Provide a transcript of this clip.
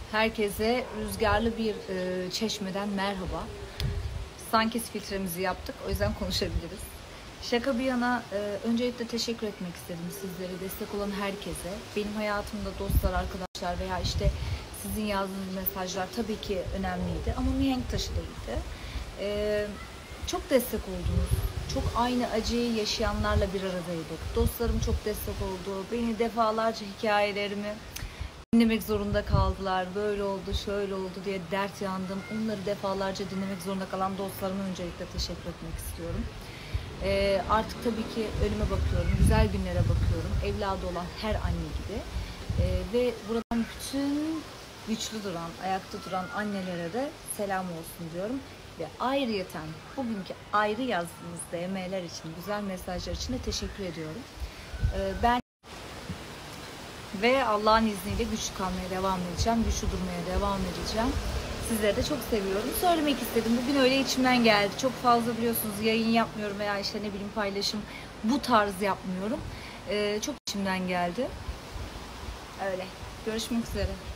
Herkese rüzgarlı bir çeşmeden merhaba. Sanki filtremizi yaptık, o yüzden konuşabiliriz. Şaka bir yana öncelikle teşekkür etmek istedim sizlere, destek olan herkese. Benim hayatımda dostlar, arkadaşlar veya işte sizin yazdığınız mesajlar tabii ki önemliydi ama mihenk taşı değildi. Çok destek oldunuz. Çok aynı acıyı yaşayanlarla bir aradaydık. Dostlarım çok destek oldu. Beni defalarca hikayelerimi dinlemek zorunda kaldılar. Böyle oldu, şöyle oldu diye dert yandım. Onları defalarca dinlemek zorunda kalan dostlarıma öncelikle teşekkür etmek istiyorum. Artık tabii ki önüme bakıyorum. Güzel günlere bakıyorum. Evladı olan her anne gibi. Ve buradan bütün güçlü duran, ayakta duran annelere de selam olsun diyorum. Ve ayrıyeten bugünkü ayrı yazdığınız DM'ler için, güzel mesajlar için de teşekkür ediyorum. Ben ve Allah'ın izniyle güçlü kalmaya devam edeceğim, güçlü durmaya devam edeceğim. Sizleri de çok seviyorum. Söylemek istedim. Bugün öyle içimden geldi. Çok fazla biliyorsunuz yayın yapmıyorum veya işte ne bileyim paylaşım bu tarz yapmıyorum. Çok içimden geldi. Öyle. Görüşmek üzere.